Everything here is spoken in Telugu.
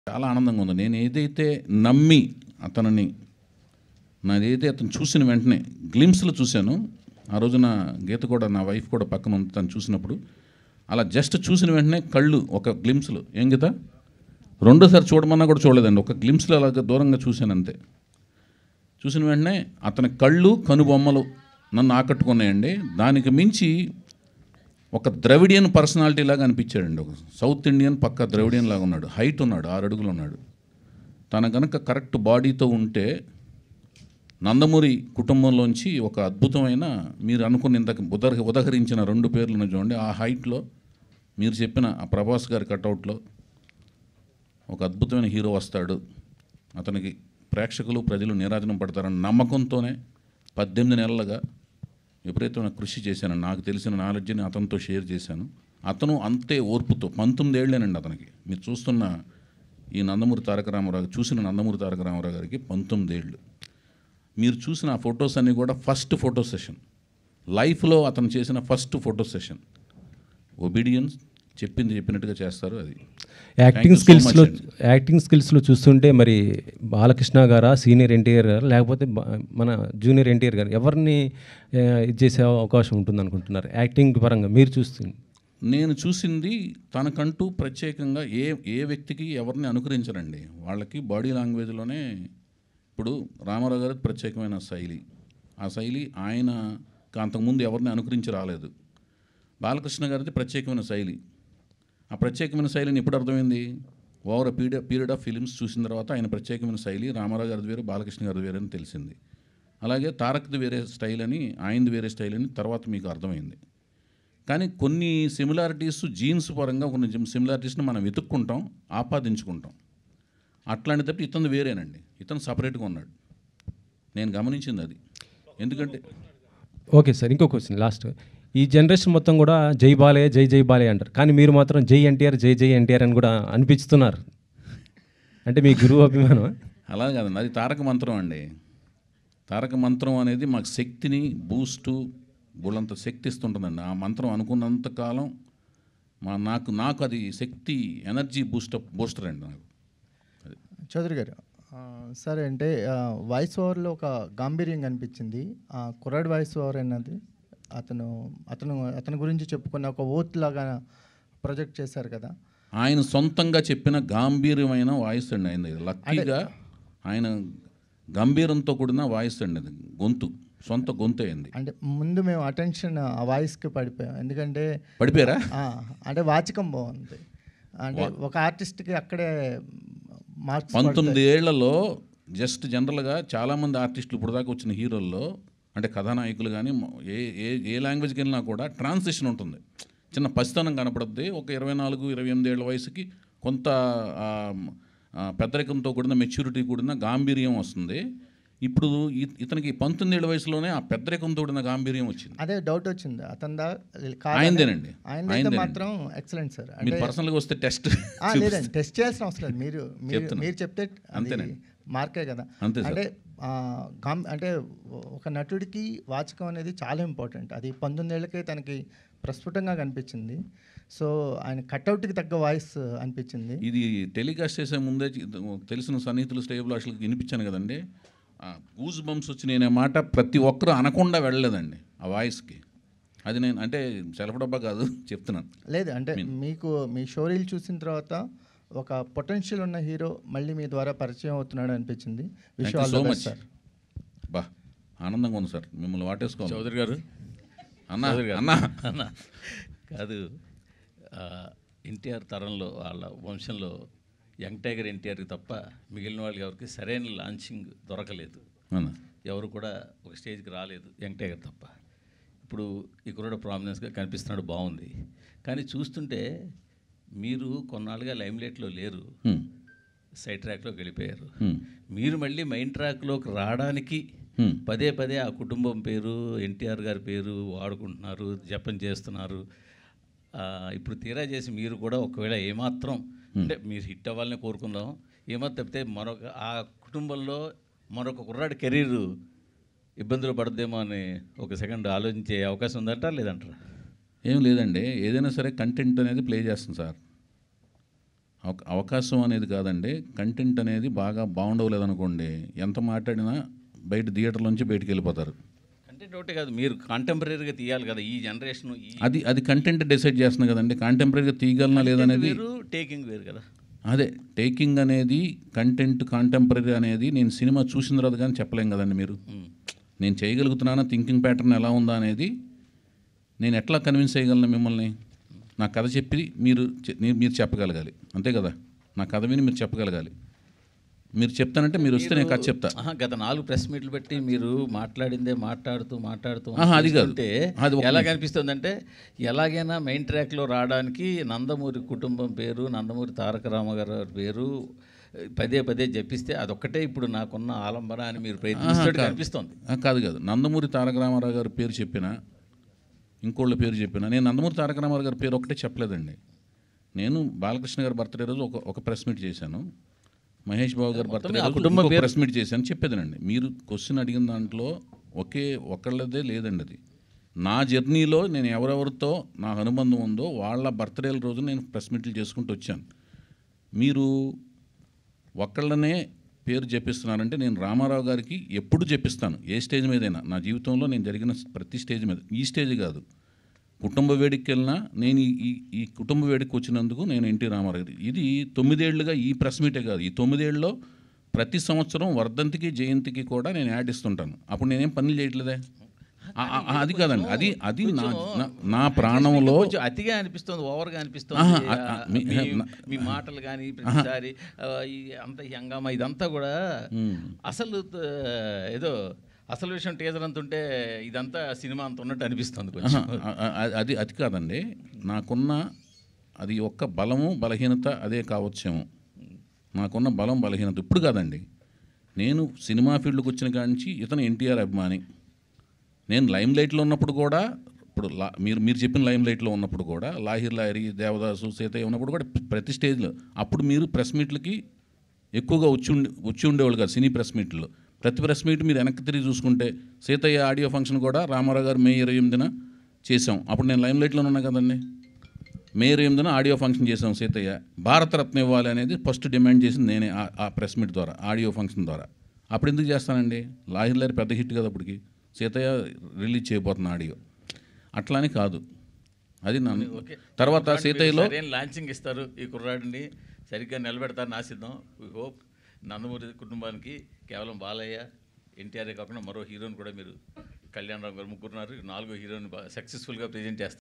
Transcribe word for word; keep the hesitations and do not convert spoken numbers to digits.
చాలా ఆనందంగా ఉంది. నేను ఏదైతే నమ్మి అతనిని నాదైతే అతను చూసిన వెంటనే గ్లిమ్స్లో చూశాను. ఆ రోజున గీత కూడా నా వైఫ్ కూడా పక్కన ఉంది. తను చూసినప్పుడు అలా జస్ట్ చూసిన వెంటనే కళ్ళు ఒక గ్లిమ్స్లో, ఏం గీత రెండోసారి చూడమన్నా కూడా చూడలేదండి, ఒక గ్లిమ్స్లో అలాగ దూరంగా చూశాను అంతే. చూసిన వెంటనే అతని కళ్ళు కనుబొమ్మలు నన్ను ఆకట్టుకున్నాయండి. దానికి మించి ఒక ద్రవిడియన్ పర్సనాలిటీ లాగా అనిపించాడండి. ఒక సౌత్ ఇండియన్ పక్క ద్రవిడియన్ లాగా ఉన్నాడు. హైట్ ఉన్నాడు, ఆరు అడుగులు ఉన్నాడు. తన కనుక కరెక్ట్ బాడీతో ఉంటే నందమూరి కుటుంబంలోంచి ఒక అద్భుతమైన, మీరు అనుకున్న ఇంతకు ఉదహ ఉదహరించిన రెండు పేర్లను చూడండి, ఆ హైట్లో మీరు చెప్పిన ఆ ప్రభాస్ గారి కటౌట్లో ఒక అద్భుతమైన హీరో వస్తాడు, అతనికి ప్రేక్షకులు ప్రజలు నీరాజనం పడతారన్న నమ్మకంతోనే పద్దెనిమిది నెలలుగా విపరీతమైన కృషి చేశాను. నాకు తెలిసిన నాలెడ్జ్ని అతనితో షేర్ చేశాను. అతను అంతే ఓర్పుతో, పంతొమ్మిది ఏళ్ళేనండి అతనికి. మీరు చూస్తున్న ఈ నందమూరి తారక రామారావు, చూసిన నందమూరి తారక రామారావు గారికి పంతొమ్మిది ఏళ్ళు. మీరు చూసిన ఆ ఫొటోస్ అన్నీ కూడా ఫస్ట్ ఫోటో సెషన్, లైఫ్లో అతను చేసిన ఫస్ట్ ఫోటో సెషన్. ఒబీడియన్స్, చెప్పింది చెప్పినట్టుగా చేస్తారు. అది యాక్టింగ్ స్కిల్స్లో యాక్టింగ్ స్కిల్స్లో చూస్తుంటే మరి బాలకృష్ణ గారా, సీనియర్ ఎన్టీఆర్ గారు, లేకపోతే మన జూనియర్ ఎన్టీఆర్ గారు, ఎవరిని ఇది చేసే అవకాశం ఉంటుంది అనుకుంటున్నారు యాక్టింగ్ పరంగా మీరు చూస్తుంది? నేను చూసింది తనకంటూ ప్రత్యేకంగా ఏ ఏ వ్యక్తికి ఎవరిని అనుకరించరండి. వాళ్ళకి బాడీ లాంగ్వేజ్లోనే. ఇప్పుడు రామారావు గారి ప్రత్యేకమైన శైలి, ఆ శైలి ఆయన అంతకుముందు ఎవరిని అనుకరించి రాలేదు. బాలకృష్ణ గారిది ప్రత్యేకమైన శైలి, ఆ ప్రత్యేకమైన శైలిని ఎప్పుడు అర్థమైంది? Over period period of films చూసిన తర్వాత ఆయన ప్రత్యేకమైన శైలి రామారావు గారిది వేరు, బాలకృష్ణ గారిది వేరే అని తెలిసింది. అలాగే తారక్ది వేరే స్టైల్ అని, ఆయనది వేరే స్టైల్ అని తర్వాత మీకు అర్థమైంది. కానీ కొన్ని సిమిలారిటీస్ జీన్స్ పరంగా కొన్ని సిమిలారిటీస్ని మనం వెతుక్కుంటాం, ఆపాదించుకుంటాం. అట్లాంటి తప్పి ఇతను వేరేనండి, ఇతను సపరేట్గా ఉన్నాడు. నేను గమనించింది అది. ఎందుకంటే ఓకే సార్, ఇంకో క్వశ్చన్ లాస్ట్. ఈ జనరేషన్ మొత్తం కూడా జై బాలయ్య జై జై బాలయ్య అంటారు, కానీ మీరు మాత్రం జై ఎన్టీఆర్ జై జై ఎన్టీఆర్ అని కూడా అనిపిస్తున్నారు. అంటే మీ గురువు అభిమానం? అలా కాదండి, అది తారక మంత్రం అండి. తారక మంత్రం అనేది మాకు శక్తిని బూస్టు బోళ్ళంత శక్తి ఇస్తుంటుందండి. ఆ మంత్రం అనుకున్నంతకాలం మా నాకు నాకు అది శక్తి, ఎనర్జీ బూస్టప్ బూస్టర్ అండి నాకు. చౌదరి గారు, సరే అంటే వాయిస్ ఓవర్లో ఒక గాంభీర్యం కనిపించింది. కుర్రాడి వాయిస్ ఓవర్ అన్నది అతను అతను అతని గురించి చెప్పుకున్న ఒక ఓత్ లాగా ప్రొజెక్ట్ చేశారు కదా. ఆయన సొంతంగా చెప్పిన గాంభీర్యమైన వాయిస్ అండి ఆయన. లక్కీగా ఆయన గంభీరంతో కూడిన వాయిస్ అండి అది, గొంతు సొంత గొంతు అయింది. అంటే ముందు మేము అటెన్షన్ ఆ వాయిస్కి పడిపోయాం, ఎందుకంటే పడిపోయారా అంటే వాచకం బాగుంది. అంటే ఒక ఆర్టిస్ట్కి అక్కడే మార్క్స్. పంతొమ్మిది ఏళ్లలో జస్ట్ జనరల్గా చాలామంది ఆర్టిస్టులు ఇప్పుడు దాకా వచ్చిన హీరోల్లో అంటే కథానాయకులు కానీ ఏ ఏ ఏ లాంగ్వేజ్కి వెళ్ళినా కూడా ట్రాన్సిషన్ ఉంటుంది, చిన్న పసితనం కనపడుద్ది. ఒక ఇరవై నాలుగు ఇరవై ఎనిమిది ఏళ్ళ వయసుకి కొంత పెద్దరికంతో కూడిన మెచ్యూరిటీ కూడిన గాంభీర్యం వస్తుంది. ఇప్పుడు ఇతనికి పంతొమ్మిది ఏళ్ళ వయసులోనే ఆ పెద్దరికంతో కూడిన గాంభీర్యం వచ్చింది. అదే డౌట్ వచ్చింది అతనిదా ఆయనదేనండి. ఆయన మాత్రం ఎక్సలెంట్ సార్. మీరు పర్సనల్గా వస్తే టెస్ట్ లేదండి, టెస్ట్ చేయాల్సిన అవసరం లేదు. మీరు మీరు చెప్తే అంతేనండి, మార్కే కదా. అంటే అంటే ఒక నటుడికి వాచకం అనేది చాలా ఇంపార్టెంట్. అది పంతొమ్మిది ఏళ్ళకే తనకి ప్రస్ఫుటంగా కనిపించింది. సో ఆయన కట్అవుట్కి తగ్గ వాయిస్ అనిపించింది. ఇది టెలికాస్ట్ చేసే ముందే తెలిసిన సన్నిహితులు స్టేబుల్ అసలు వినిపించాను కదండి, గూజ్ బంప్స్ వచ్చి నేనే మాట ప్రతి ఒక్కరు అనకుండా వెళ్ళలేదండి ఆ వాయిస్కి. అది నేను అంటే సెల్ఫ్ డబ్బా కాదు చెప్తున్నాను. లేదు అంటే మీకు మీ షోరీలు చూసిన తర్వాత ఒక పొటెన్షియల్ ఉన్న హీరో మళ్ళీ మీ ద్వారా పరిచయం అవుతున్నాడు అనిపించింది. Wish all the best sir. బా ఆనందంగా ఉంది సార్, మిమ్మల్ని వాటేసుకోవాలి. చౌదరి గారు అన్న అన్న అన్న కాదు, ఎన్టీఆర్ తరంలో వాళ్ళ వంశంలో యంగ్ టైగర్ ఎన్టీఆర్కి తప్ప మిగిలిన వాళ్ళకి ఎవరికి సరైన లాంచింగ్ దొరకలేదు. ఎవరు కూడా ఒక స్టేజ్కి రాలేదు యంగ్ టైగర్ తప్ప. ఇప్పుడు ఈ కుర్రాడు ప్రామినెన్స్గా కనిపిస్తున్నాడు, బాగుంది. కానీ చూస్తుంటే మీరు కొన్నాళ్ళుగా లైమ్లైట్లో లేరు, సైడ్ ట్రాక్లోకి వెళ్ళిపోయారు. మీరు మళ్ళీ మైన్ ట్రాక్లోకి రావడానికి పదే పదే ఆ కుటుంబం పేరు, ఎన్టీఆర్ గారి పేరు వాడుకుంటున్నారు, జపం చేస్తున్నారు. ఇప్పుడు తీరా చేసి మీరు కూడా ఒకవేళ ఏమాత్రం అంటే మీరు హిట్ అవ్వాలని కోరుకుందాం, ఏమాత్రం తప్పితే మరొక ఆ కుటుంబంలో మరొక కుర్రాడి కెరీర్ ఇబ్బందులు పడద్దేమో అని ఒక సెకండ్ ఆలోచించే అవకాశం ఉందంటారా లేదంటారా? ఏం లేదండి, ఏదైనా సరే కంటెంట్ అనేది ప్లే చేస్తుంది సార్. అవ- అవకాశం అనేది కాదండి, కంటెంట్ అనేది బాగా బాగుండవలేదనుకోండి, ఎంత మాట్లాడినా బయట థియేటర్లోంచి బయటికి వెళ్ళిపోతారు. కంటెంట్ ఒకటే కాదు, మీరు కాంటెంపరీగా తీయాలి కదా ఈ జనరేషన్. అది అది కంటెంట్ డిసైడ్ చేస్తుంది కదండి, కాంటెంపరీగా తీయగలనా లేదనేది. వేరు టేకింగ్ వేరు కదా. అదే టేకింగ్ అనేది, కంటెంట్ కాంటెంపరీ అనేది నేను సినిమా చూసిన తర్వాత కానీ చెప్పలేం కదండి. మీరు నేను చేయగలుగుతున్నానా, థింకింగ్ ప్యాటర్న్ ఎలా ఉందా అనేది నేను ఎట్లా కన్విన్స్ చేయగలను మిమ్మల్ని? నా కథ చెప్పి మీరు చె- నీ- మీరు చెప్పగలగాలి, అంతే కదా. నా కథ విని మీరు చెప్పగలగాలి. మీరు చెప్తానంటే మీరు వస్తే నేను కథ చెప్తా. ఆహా, గత నాలుగు ప్రెస్ మీట్లు పెట్టి మీరు మాట్లాడిందే మాట్లాడుతూ మాట్లాడుతూ ఆహా, అది కాదు. ఉంటే అది ఒక ఎలా కనిపిస్తుందంటే, ఎలాగైనా మెయిన్ ట్రాక్లో రావడానికి నందమూరి కుటుంబం పేరు, నందమూరి తారక రామారావు గారి పేరు పదే పదే జపిస్తే అదొక్కటే ఇప్పుడు నాకున్న ఆలంబన అని మీరు ప్రయత్నిస్తున్నట్టు కనిపిస్తుంది. ఆ, కాదు కాదు నందమూరి తారక రామారావు గారి పేరు చెప్పినా, ఇంకోళ్ళ పేరు చెప్పినా, నేను నందమూరి తారక రామారావు గారి పేరు ఒకటే చెప్పలేదండి. నేను బాలకృష్ణ గారి బర్త్డే రోజు ఒక ఒక ప్రెస్ మీట్ చేశాను, మహేష్ బాబు గారి బర్త్డే రోజు కుటుంబ ఇంకో ప్రెస్ మీట్ చేశాను, చెప్పేదేనండి. మీరు క్వశ్చన్ అడిగిన దాంట్లో ఒకే ఒక్కళ్ళదే లేదండి. అది నా జర్నీలో నేను ఎవరెవరితో నా అనుబంధం ఉందో వాళ్ళ బర్త్డేల రోజు నేను ప్రెస్ మీట్లు చేసుకుంటూ వచ్చాను. మీరు ఒక్కళ్ళనే పేరు చెప్పిస్తున్నారంటే, నేను రామారావు గారికి ఎప్పుడు చెప్పిస్తాను, ఏ స్టేజ్ మీదైనా. నా జీవితంలో నేను జరిగిన ప్రతి స్టేజ్ మీద, ఈ స్టేజ్ కాదు, కుటుంబ వేడికి వెళ్ళినా నేను ఈ- ఈ ఈ కుటుంబ వేడికి వచ్చినందుకు నేను ఎన్టీ రామారావు గారి, ఇది తొమ్మిదేళ్లుగా ఈ ప్రెస్ మీటే కాదు, ఈ తొమ్మిదేళ్ళలో ప్రతి సంవత్సరం వర్ధంతికి జయంతికి కూడా నేను యాడ్ ఇస్తుంటాను. అప్పుడు నేనేం పనులు చేయట్లేదే. ఆ- ఆ- ఆ- అది కాదండి, అది అది నా నా- నా ప్రాణంలో కొంచెం అతిగా అనిపిస్తుంది, ఓవర్గా అనిపిస్తుంది. ఆహా, ఆ, ఆ, మీ- మీ- నా- మీ మాటలు కానీ ప్రతిసారి ఆ, ఈ అంత ఈ హంగామా ఇదంతా కూడా అసలు త- ఏదో అసలు విషయం టీజర్ అంత ఉంటే ఇదంతా సినిమా అంత ఉన్నట్టు అనిపిస్తుంది కొంచెం. ఆ- ఆ- ఆ- అది అది కాదండి, నాకున్న అది ఒక్క బలము బలహీనత అదే కావచ్చేమో. నాకున్న బలం బలహీనత ఇప్పుడు కాదండి, నేను సినిమా ఫీల్డ్కి వచ్చిన కాడి నుంచి ఇతను ఎన్టీఆర్ అభిమాని. నేను లైమ్ లైట్లో ఉన్నప్పుడు కూడా, ఇప్పుడు లా మీరు మీరు చెప్పిన లైమ్ లైట్లో ఉన్నప్పుడు కూడా, లాహిర్ లాహిరి, దేవదాసు, సీతయ్య ఉన్నప్పుడు కూడా ప్రతి స్టేజ్లో, అప్పుడు మీరు ప్రెస్ మీట్లకి ఎక్కువగా వచ్చి ఉండి వచ్చి ఉండేవాళ్ళు కాదు. సినీ ప్రెస్ మీట్లో ప్రతి ప్రెస్ మీట్ మీరు వెనక్కి తిరిగి చూసుకుంటే, సీతయ్య ఆడియో ఫంక్షన్ కూడా రామారావు గారు మే ఇరవై ఎనిమిదిన చేసాం. అప్పుడు నేను లైమ్ లైట్లో ఉన్నా కదండి. మే ఇరవై ఎనిమిదిన ఆడియో ఫంక్షన్ చేసాం. సీతయ్య భారతరత్న ఇవ్వాలి అనేది ఫస్ట్ డిమాండ్ చేసింది నేనే, ఆ- ఆ ప్రెస్ మీట్ ద్వారా, ఆడియో ఫంక్షన్ ద్వారా. అప్పుడు ఎందుకు చేస్తానండి, లాహిర్ లాహిరి పెద్ద హిట్ కదా అప్పటికి, సీతయ్య రిలీజ్ చేయబోతున్న ఆడియో. అట్లానే కాదు, అది నన్ను తర్వాత సీతయ్యలో లాంచింగ్ ఇస్తారు, ఈ కుర్రాడిని సరిగ్గా నిలబెడతారని ఆశిద్దాం. వీ హోప్ నందమూరి కుటుంబానికి కేవలం బాలయ్య, ఎన్టీఆర్ కాకుండా మరో హీరోని కూడా మీరు, కళ్యాణ్ రావు గారు ముగ్గురున్నారు, నాలుగో హీరోని సక్సెస్ఫుల్గా ప్రజెంట్ చేస్తారు.